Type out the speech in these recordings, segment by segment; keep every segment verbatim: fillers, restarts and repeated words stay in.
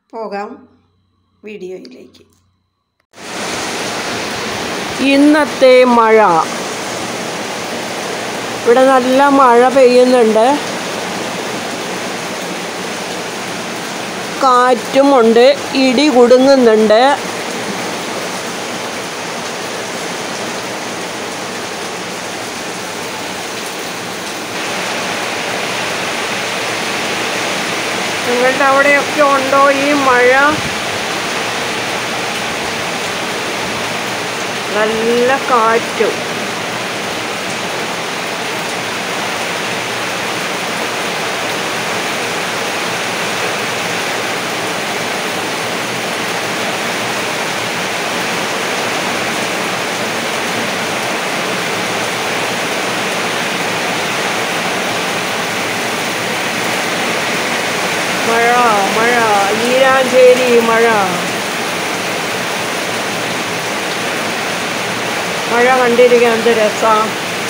പോകാം വീഡിയോയിലേക്ക്. ഇന്നത്തെ മഴ. ഇവിടെ നല്ല മഴ പെയ്യുന്നുണ്ട്, കാറ്റുമുണ്ട്, ഇടി കുടുങ്ങുന്നുണ്ട്. നിങ്ങളുടെ അവിടെയൊക്കെ ഉണ്ടോ ഈ മഴ? നല്ല കാറ്റും. മഴ മഴ ഈരാഞ്ചേരി മഴ. മഴ കണ്ടിരിക്കാൻ എന്ത് രസം.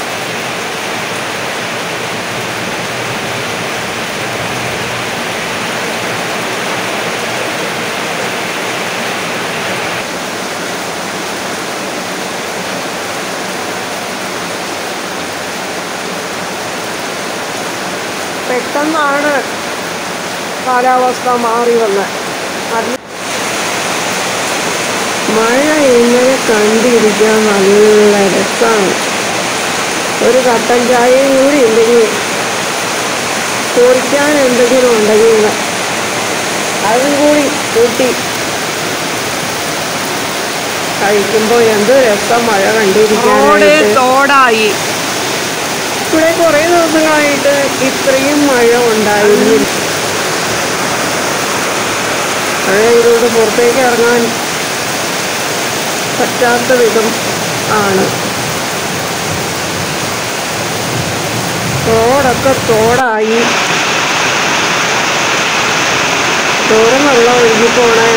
പെട്ടെന്നാണ് കാലാവസ്ഥ മാറി വന്ന്. മഴ ഇങ്ങനെ കണ്ടിരിക്കാൻ നല്ല രസമാണ്. ഒരു കട്ടൻ ചായയും കൂടി ഉണ്ടെങ്കിൽ, കുടിക്കാൻ എന്തെങ്കിലും ഉണ്ടെങ്കിൽ അതും കൂടി കൂട്ടി കഴിക്കുമ്പോൾ എന്ത് രസം മഴ കണ്ടിരിക്കാനായിട്ട്. തോടായി ഇവിടെ കുറേ ദിവസങ്ങളായിട്ട് ഇത്രയും മഴ ഉണ്ടായിരുന്നു. മഴ ഇതുകൊണ്ട് പുറത്തേക്ക് ഇറങ്ങാൻ പറ്റാത്ത വിധം ആണ്. തോടൊക്കെ തോടായി. തോരം വെള്ളം ഒഴുകിപ്പോണേ.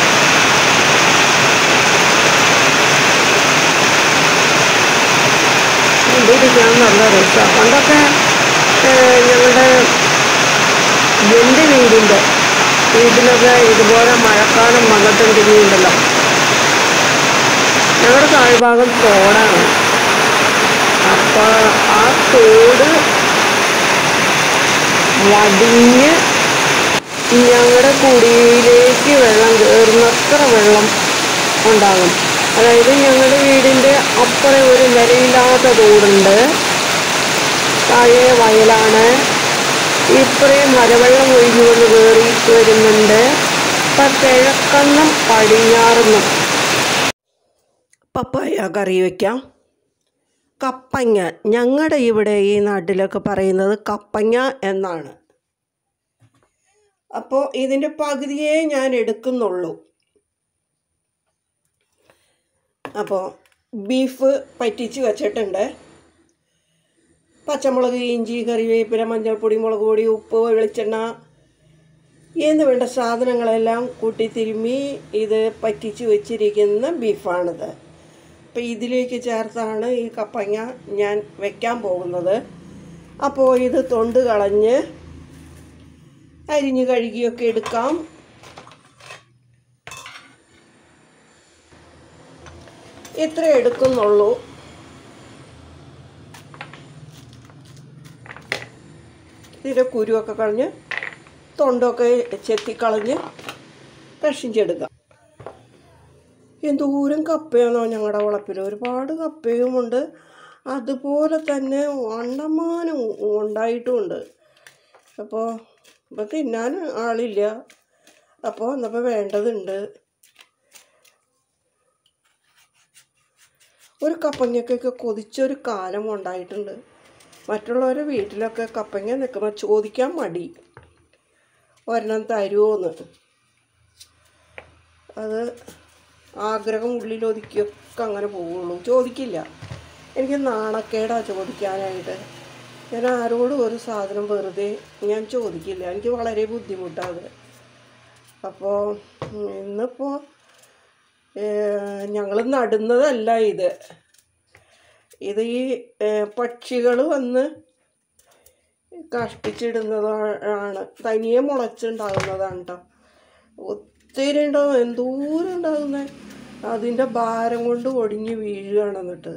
കണ്ടിരിക്കാൻ നല്ല രസമാണ്. പണ്ടൊക്കെ ഞങ്ങളുടെ എൻ്റെ വീടിൻ്റെ വീട്ടിലൊക്കെ ഇതുപോലെ മഴക്കാലം വന്നിട്ടുണ്ടെങ്കിലുണ്ടല്ലോ, ഞങ്ങളുടെ താഴ്ഭാഗം തോടാണ്. അപ്പോൾ ആ തോട് വടിഞ്ഞ് ഞങ്ങളുടെ കുടിയിലേക്ക് വെള്ളം കയറുന്നത്ര വെള്ളം ഉണ്ടാകും. അതായത് ഞങ്ങളുടെ വീടിൻ്റെ അപ്പുറം ഒരു നിലയില്ലാത്ത തോടുണ്ട്, താഴെ വയലാണ്. ഇത്രയും മലവെള്ളം ഒഴുകി വന്ന് കയറി വരുന്നുണ്ട്. ഇപ്പം കിഴക്കെന്നും പടിഞ്ഞാറെന്നും പപ്പായ കറി വയ്ക്കാം. കപ്പങ്ങ, ഞങ്ങളുടെ ഇവിടെ ഈ നാട്ടിലൊക്കെ പറയുന്നത് കപ്പങ്ങ എന്നാണ്. അപ്പോൾ ഇതിൻ്റെ പകുതിയേ ഞാൻ എടുക്കുന്നുള്ളൂ. അപ്പോൾ ബീഫ് പറ്റിച്ച് വച്ചിട്ടുണ്ട്. പച്ചമുളക്, ഇഞ്ചി, കറിവേപ്പില, മഞ്ഞൾപ്പൊടി, മുളക് പൊടി, ഉപ്പ്, വെളിച്ചെണ്ണ എന്ന് വേണ്ട സാധനങ്ങളെല്ലാം കൂട്ടി തിരുമ്മി ഇത് പറ്റിച്ച് വെച്ചിരിക്കുന്ന ബീഫാണിത്. അപ്പോൾ ഇതിലേക്ക് ചേർത്താണ് ഈ കപ്പങ്ങ ഞാൻ വയ്ക്കാൻ പോകുന്നത്. അപ്പോൾ ഇത് തൊണ്ട് കളഞ്ഞ് അരിഞ്ഞ് കഴുകിയൊക്കെ എടുക്കാം. ഇത്ര എടുക്കുന്നുള്ളൂ. ഇതിൻ്റെ കുരുവൊക്കെ കളഞ്ഞ് തൊണ്ടൊക്കെ ചെത്തിക്കളഞ്ഞ് കഷിച്ചെടുക്കാം. എന്തോരം കപ്പയാണോ ഞങ്ങളുടെ വളപ്പിൽ. ഒരുപാട് കപ്പയുമുണ്ട്, അതുപോലെ തന്നെ വണ്ടമാനം ഉണ്ടായിട്ടുമുണ്ട്. അപ്പോൾ ഇപ്പോൾ തിന്നാൻ ആളില്ല. അപ്പോൾ എന്നപ്പോൾ വേണ്ടതുണ്ട്. ഒരു കപ്പങ്ങയ്ക്കൊക്കെ കൊതിച്ചൊരു കാലം ഉണ്ടായിട്ടുണ്ട്. മറ്റുള്ളവരുടെ വീട്ടിലൊക്കെ കപ്പങ്ങ നിൽക്കുമ്പോൾ ചോദിക്കാൻ മടി, ഒരെണ്ണം തരുമോന്ന്. അത് ആഗ്രഹം ഉള്ളിലൊതുക്കിയൊക്കെ അങ്ങനെ പോവുള്ളൂ, ചോദിക്കില്ല. എനിക്ക് നാണക്കേടാണ് ചോദിക്കാനായിട്ട്. ഞാൻ ആരോടും ഒരു സാധനം വെറുതെ ഞാൻ ചോദിക്കില്ല, എനിക്ക് വളരെ ബുദ്ധിമുട്ടാണ്. അപ്പോൾ ഇന്നിപ്പോൾ ഞങ്ങൾ നടുന്നതല്ല ഇത്. ഇത് ഈ പക്ഷികൾ വന്ന് കഷ്ടിച്ചിടുന്നതാണ്, തനിയെ മുളച്ചുണ്ടാകുന്നതാണ് കേട്ടോ. ഒത്തിരി ഉണ്ടാവും, എന്തോരം ഉണ്ടാകുന്നത്. അതിൻ്റെ ഭാരം കൊണ്ട് ഒടിഞ്ഞ് വീഴുകയാണ്. എന്നിട്ട്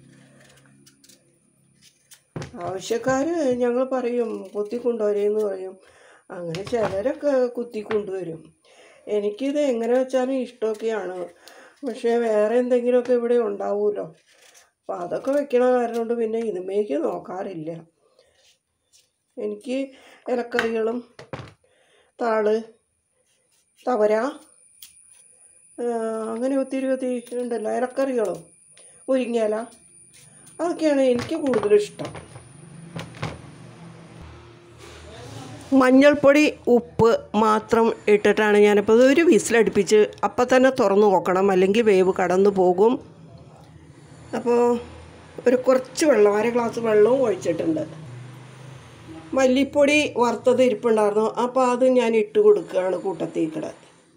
ആവശ്യക്കാർ ഞങ്ങൾ പറയും കുത്തിക്കൊണ്ടുവരേന്ന് പറയും. അങ്ങനെ ചിലരൊക്കെ കുത്തിക്കൊണ്ടുവരും. എനിക്കിത് എങ്ങനെ വെച്ചാലും ഇഷ്ടമൊക്കെയാണ്. പക്ഷേ വേറെ എന്തെങ്കിലുമൊക്കെ ഇവിടെ ഉണ്ടാവുമല്ലോ, അപ്പോൾ അതൊക്കെ വെക്കണ കാരണം കൊണ്ട് പിന്നെ ഇതുമേക്ക് നോക്കാറില്ല. എനിക്ക് ഇലക്കറികളും താള് തവര അങ്ങനെ ഒത്തിരി ഒത്തിരി ഉണ്ടല്ലോ ഇലക്കറികളും മുരിങ്ങയില, അതൊക്കെയാണ് എനിക്ക് കൂടുതലും ഇഷ്ടം. മഞ്ഞൾപ്പൊടി ഉപ്പ് മാത്രം ഇട്ടിട്ടാണ് ഞാനിപ്പോൾ ഒരു വിസിലടുപ്പിച്ച് അപ്പം തന്നെ തുറന്ന് നോക്കണം, അല്ലെങ്കിൽ വേവ് കടന്നു പോകും. അപ്പോൾ ഒരു കുറച്ച് വെള്ളം, അര ഗ്ലാസ് വെള്ളവും ഒഴിച്ചിട്ടുണ്ട്. മല്ലിപ്പൊടി വറുത്തത് ഇരിപ്പുണ്ടായിരുന്നു, അപ്പോൾ അത് ഞാൻ ഇട്ട് കൊടുക്കുകയാണ് കൂട്ടത്തേക്കിടെ.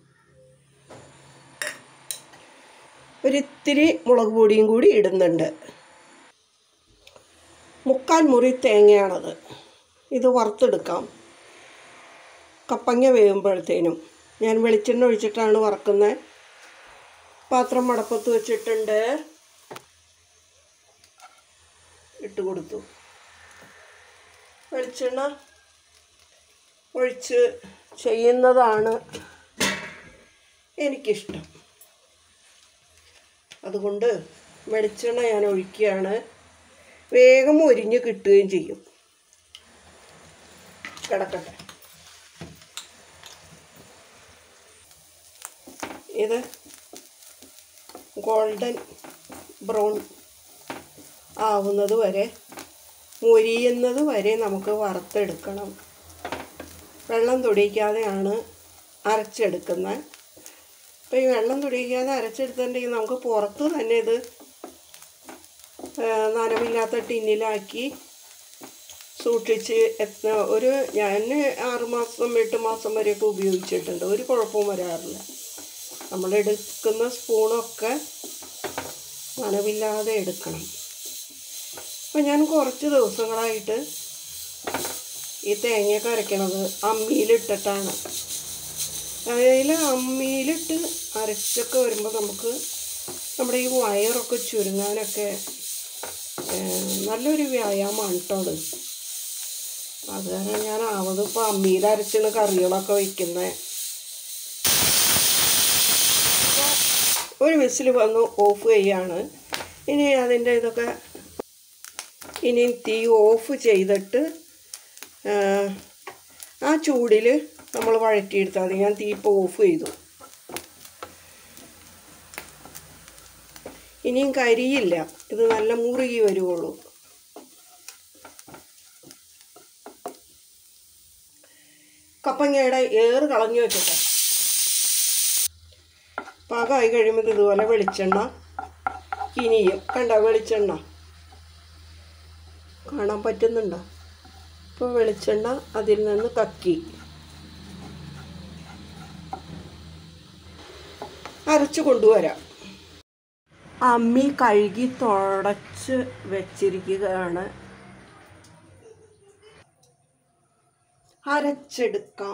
ഒരിത്തിരി മുളക് പൊടിയും കൂടി ഇടുന്നുണ്ട്. മുക്കാൽ മുറി തേങ്ങയാണത്. ഇത് വറുത്തെടുക്കാം. കപ്പങ്ങ വേകുമ്പോഴത്തേനും ഞാൻ വെളിച്ചെണ്ണ ഒഴിച്ചിട്ടാണ് വറക്കുന്നത്. പാത്രം മടപ്പത്ത് വെച്ചിട്ടുണ്ട്, ഇട്ട് കൊടുത്തു. വെളിച്ചെണ്ണ ഒഴിച്ച് ചെയ്യുന്നതാണ് എനിക്കിഷ്ടം. അതുകൊണ്ട് വെളിച്ചെണ്ണ ഞാൻ ഒഴിക്കുകയാണ്. വേഗം ഒരിഞ്ഞ് കിട്ടുകയും ചെയ്യും. കിടക്കട്ടെ. ഇത് ഗോൾഡൻ ബ്രൗൺ ആവുന്നത് വരെ, മൊരിയുന്നത് വരെ നമുക്ക് വറുത്തെടുക്കണം. വെള്ളം തൊടിക്കാതെയാണ് അരച്ചെടുക്കുന്നത്. അപ്പോൾ ഈ വെള്ളം തൊടിക്കാതെ അരച്ചെടുത്തിട്ടുണ്ടെങ്കിൽ നമുക്ക് പുറത്ത് തന്നെ ഇത് നനവില്ലാത്ത ടിന്നിലാക്കി സൂക്ഷിച്ച് എത്ര ഒരു ഞാൻ ആറുമാസം എട്ട് മാസം വരെയൊക്കെ ഉപയോഗിച്ചിട്ടുണ്ട്. ഒരു കുഴപ്പവും വരാറില്ല. നമ്മളെടുക്കുന്ന സ്പൂണൊക്കെ നനവില്ലാതെ എടുക്കണം. അപ്പം ഞാൻ കുറച്ച് ദിവസങ്ങളായിട്ട് ഈ തേങ്ങയൊക്കെ അരയ്ക്കണത് അമ്മിയിലിട്ടിട്ടാണ്. അതിൽ അമ്മിയിലിട്ട് അരച്ചൊക്കെ വരുമ്പോൾ നമുക്ക് നമ്മുടെ ഈ വയറൊക്കെ ചുരുങ്ങാനൊക്കെ നല്ലൊരു വ്യായാമമാണ് കേട്ടോ അത്. അത് കാരണം ഞാൻ ആവത് ഇപ്പോൾ അമ്മിയിൽ അരച്ചാണ് കറികളൊക്കെ വയ്ക്കുന്നത്. ഒരു വിസിൽ വന്ന് ഓഫ് ചെയ്യാണ്. ഇനി അതിൻ്റെ ഇതൊക്കെ ഇനി തീ ഓഫ് ചെയ്തിട്ട് ആ ചൂടിൽ നമ്മൾ വഴറ്റിയെടുത്താൽ മതി. ഞാൻ തീ ഇപ്പോൾ ഓഫ് ചെയ്തു. ഇനിയും കരിയില്ല, ഇത് നല്ല മുറുകി വരുവുള്ളൂ. കപ്പങ്ങയുടെ ഏറ് കളഞ്ഞു വെച്ചിട്ട് പാകമായി കഴിയുമ്പോൾ ഇതുപോലെ വെളിച്ചെണ്ണ കിനിയും. കണ്ട വെളിച്ചെണ്ണ കാണാൻ പറ്റുന്നുണ്ടോ? ഇപ്പോൾ വെളിച്ചെണ്ണ അതിൽ നിന്ന് കക്കി അരച്ചു കൊണ്ടുവരാം. അമ്മി കഴുകി തുടച്ച് വെച്ചിരിക്കുകയാണ്. അരച്ചെടുക്കാം.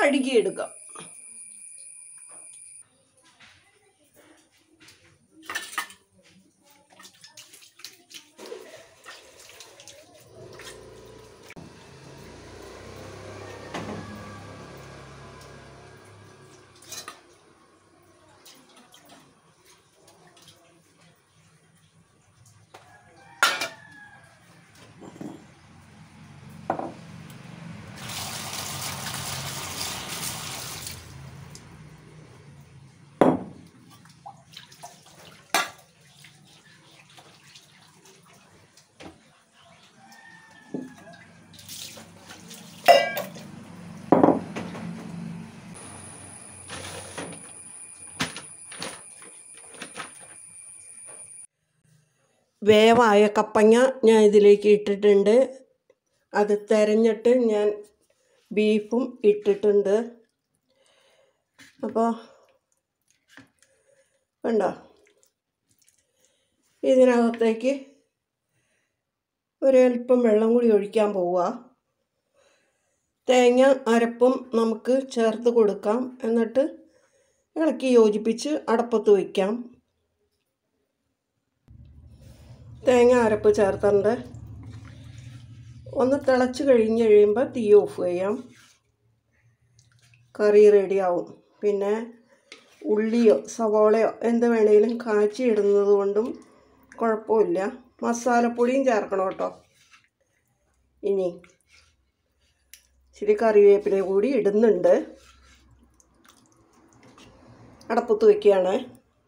കഴുകിയെടുക്കാം. വേവായ കപ്പങ്ങ ഞാൻ ഇതിലേക്ക് ഇട്ടിട്ടുണ്ട്. അത് തിരഞ്ഞിട്ട് ഞാൻ ബീഫും ഇട്ടിട്ടുണ്ട്. അപ്പോൾ കണ്ടോ, ഇതിനകത്തേക്ക് ഒരൽപ്പം വെള്ളം കൂടി ഒഴിക്കാൻ പോവുക. തേങ്ങ അരപ്പും നമുക്ക് ചേർത്ത് കൊടുക്കാം. എന്നിട്ട് ഇളക്കി യോജിപ്പിച്ച് അടപ്പത്ത് വയ്ക്കാം. തേങ്ങ അരപ്പ് ചേർത്തിട്ടുണ്ട്. ഒന്ന് തിളച്ച് കഴിഞ്ഞ് കഴിയുമ്പോൾ തീ ഓഫ് ചെയ്യാം. കറി റെഡിയാവും. പിന്നെ ഉള്ളിയോ സവോളയോ എന്ത് വേണമെങ്കിലും കാച്ചി ഇടുന്നത് കൊണ്ടും കുഴപ്പമില്ല. മസാലപ്പൊടിയും ചേർക്കണം കേട്ടോ. ഇനി ഇച്ചിരി കറിവേപ്പില കൂടി ഇടുന്നുണ്ട്. അടപ്പത്ത് വയ്ക്കുകയാണ്.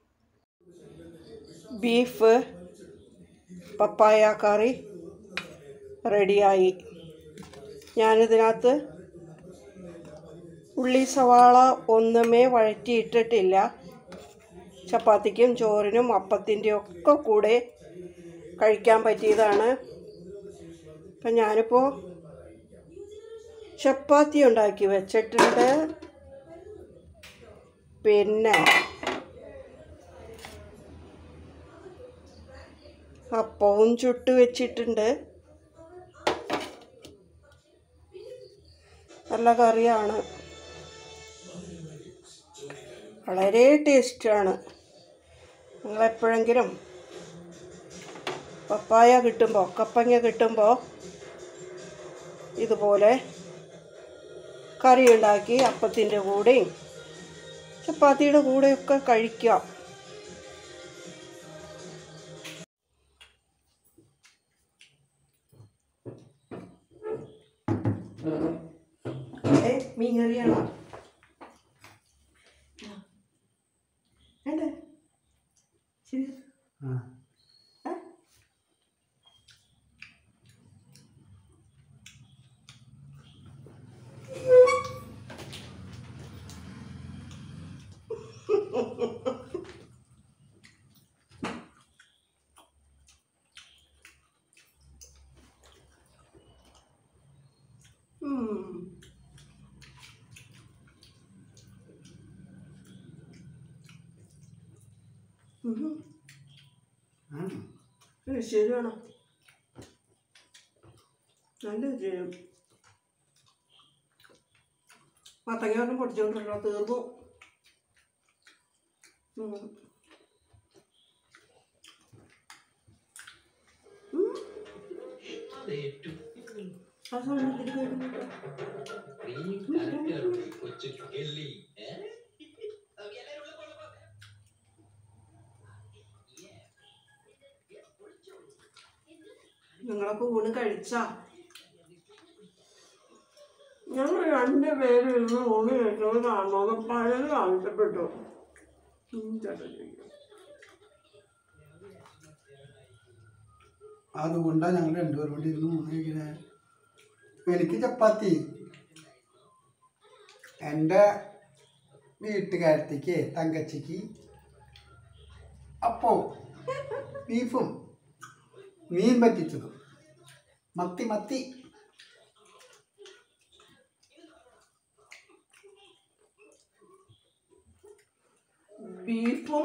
ബീഫ് പപ്പായ കറി റെഡിയായി. ഞാനിതിനകത്ത് ഉള്ളി സവാള ഒന്നുമേ വഴറ്റിയിട്ടിട്ടില്ല. ചപ്പാത്തിക്കും ചോറിനും അപ്പത്തിൻ്റെയും ഒക്കെ കൂടെ കഴിക്കാൻ പറ്റിയതാണ്. അപ്പം ഞാനിപ്പോൾ ചപ്പാത്തി ഉണ്ടാക്കി വെച്ചിട്ടുണ്ട്. പിന്നെ അപ്പവും ചുട്ട് വെച്ചിട്ടുണ്ട്. നല്ല കറിയാണ്, വളരെ ടേസ്റ്റാണ്. നിങ്ങളെപ്പോഴെങ്കിലും പപ്പായ കിട്ടുമ്പോൾ കപ്പങ്ങ കിട്ടുമ്പോൾ ഇതുപോലെ കറി ഉണ്ടാക്കി അപ്പത്തിൻ്റെ കൂടെയും ചപ്പാത്തിയുടെ കൂടെയൊക്കെ കഴിക്കാം. മീൻ കറിയാണോ? വേണ്ടേ? ശരി. ശരിയാണോ? നല്ല രുചിയാണ്. മത്തങ്ങ പൊടിച്ചോണ്ടല്ലോ, തീർന്നു. ആ സമയത്തിൽ നിങ്ങളൊക്കെ ഊണ് കഴിച്ചാ? ഞങ്ങൾ രണ്ട് പേര് ഇരുന്ന് ഊണ് കഴിച്ചത് കാണണമെന്ന് പലരും ആവശ്യപ്പെട്ടു. അതുകൊണ്ടാണ് ഞങ്ങൾ രണ്ടുപേരും കൂടി ഇരുന്ന് ഊണ് കഴിക്കുന്നത്. എനിക്ക് ചപ്പാത്തി, എൻ്റെ വീട്ടുകാരത്തേക്ക് തങ്കച്ചിക്ക് അപ്പവും ബീഫും മീൻ പറ്റിച്ചതും മത്തി മത്തി ബീഫും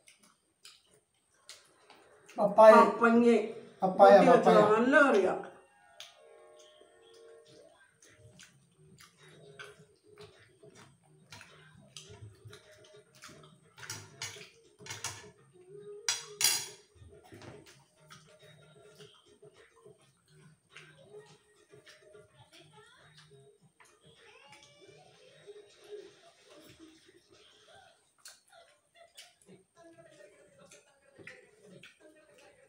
പപ്പായ പപ്പങ്ങ പപ്പായ പപ്പായ നല്ല അറിയാം.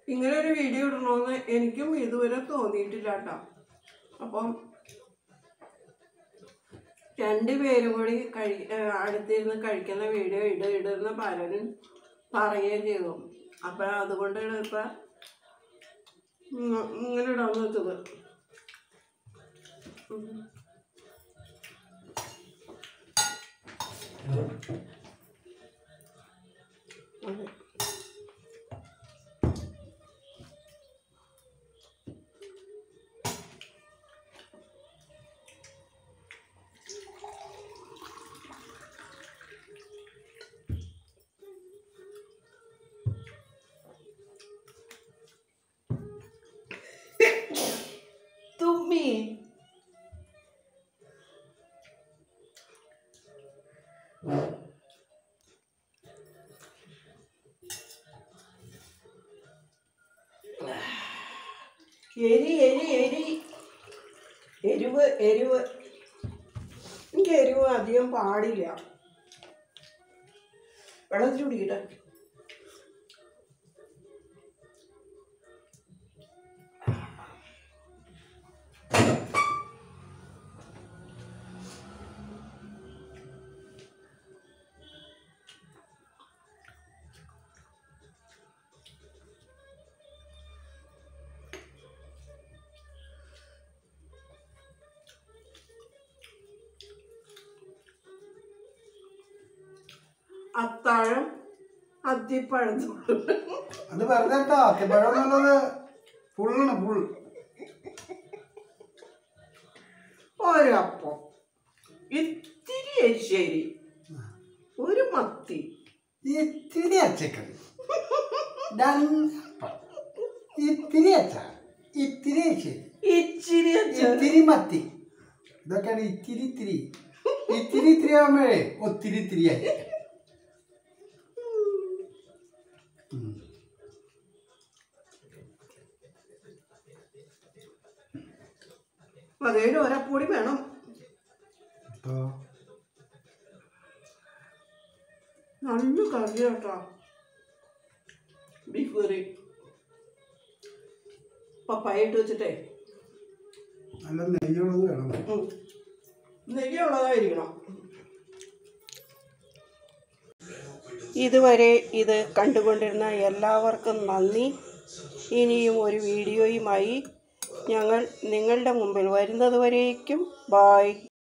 ഇങ്ങനെ ഒരു വീഡിയോ ഇടണമെന്ന് എനിക്കും ഇതുവരെ തോന്നിയിട്ടില്ല കേട്ടോ. അപ്പം രണ്ടുപേരും കൂടി കഴി അടുത്തിരുന്ന് കഴിക്കുന്ന വീഡിയോ ഇട ഇടുന്ന പലരും പറയുകയും ചെയ്തു. അപ്പം അതുകൊണ്ടാണ് ഇപ്പം ഇങ്ങനെ ഇടാൻ വെച്ചത്. അതെ, തുമ്മി എരി എരി എരി എരിവ് എരിവ് എനിക്ക് എരിവ് അധികം പാടില്ല. വെള്ളത്തിൽ കുടിക്കട്ടെ. അത്താഴം അത്തിപ്പഴം. അത് വെറുതെ കേട്ടോ, അത്തിപ്പഴം എന്നുള്ളത് ഫുള്ളാണ്, ഫുൾ. ഒരപ്പം, ഇത്തിരി എരിശ്ശേരി, ഒരു മത്തി, ഇത്തിരി അച്ചക്കറി, ഇത്തിരി അച്ചാർ, ഇത്തിരി ശരി, ഇച്ചിരി ഇത്തിരി മത്തി. ഇതൊക്കെയാണ് ഇത്തിരി ഇത്തിരി ഇത്തിരി ഇത്തിരി ആകുമ്പോഴേ ഒത്തിരി ഇത്തിരി ആയി. അതേലും ഒരപ്പൊടി വേണം. നല്ല കറി കേട്ടോ, ബീഫ് കറി. പപ്പായ ഇട്ട് വെച്ചിട്ടേ നല്ല നെയ്യുള്ളത് വേണം. നെയ്യുള്ളതായിരിക്കണം. ഇതുവരെ ഇത് കണ്ടുകൊണ്ടിരുന്ന എല്ലാവർക്കും നന്ദി. ഇനിയും ഒരു വീഡിയോയുമായി ഞങ്ങൾ നിങ്ങളുടെ മുമ്പിൽ വരുന്നത് വരേക്കും ബായ്.